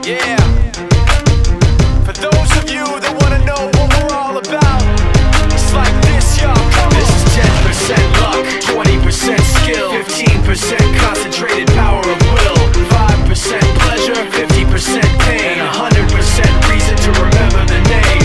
Yeah. For those of you that wanna know what we're all about, it's like this, y'all. This is 10% luck, 20% skill, 15% concentrated power of will, 5% pleasure, 50% pain, and 100% reason to remember the name.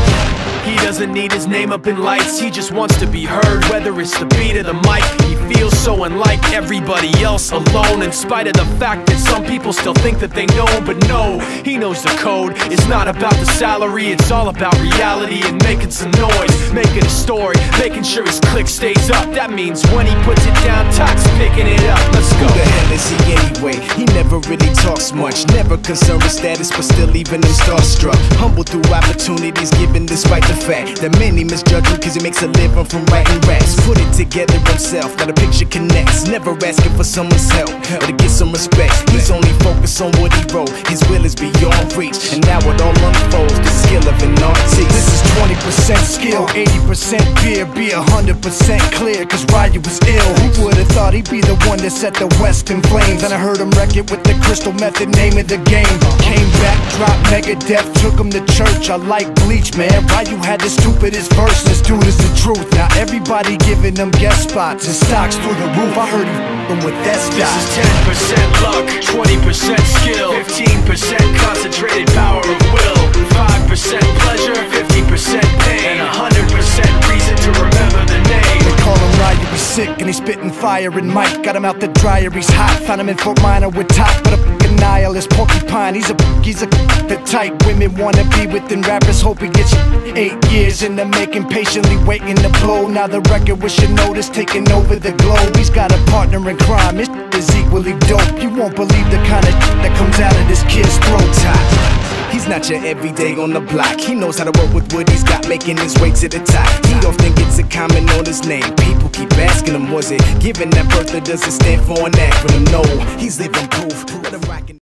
He doesn't need his name up in lights, he just wants to be heard, whether it's the beat or the mic. He feels so unlike everybody else, alone, in spite of the fact that some people still think that they know. But no, he knows the code. It's not about the salary, it's all about reality and making some noise, making a story, making sure his click stays up. That means when he puts it down, Tox picking it up. Let's go. Who the hell is he anyway? He never really talks much, never concerned with status, but still leaving him starstruck. Humble through opportunities given despite the fact that many misjudge him cause he makes a living from writing raps. Put it together himself, now the picture connects. Never asking for someone's help or to get some respect. He's only focused on what he wrote, his will is beyond reach, and now it all unfolds, the skill of an artist. This is 20% skill, 80% fear, be 100% clear, cause Ryu was ill. Who would've thought he'd be the one that set the West in flames? And I heard him wreck it with the Crystal Method, name of the game. Came back, dropped Megadeth, took him to church. I like Bleach, man. Ryu had the stupidest verse, this dude is the truth. Now everybody giving them guest spots and stocks through the roof. I heard he f***ing with that stock. This is 10% luck, 20% skill, 15% concentrated power of will, 5% pleasure, 50% pain, and 100% reason to remember the name. They call him Ryu, he's sick and he's spitting fire and Mike got him out the dryer, he's hot. Found him in Fort Minor with Top, but a f***ing nihilist porcupine. He's the type women wanna be with, and rappers hope he gets 8 years in the making, patiently waiting to blow. Now the record with your notice taking over the globe. He's got a partner in crime, his is equally dope. You won't believe the kind of that comes out of this kid's throat. He's not your everyday on the block. He knows how to work with what he's got, making his way to the top. He don't think it's a comment on his name. People keep asking him, was it given that birth, or does it stand for an acronym? No, he's living proof. Let him rock.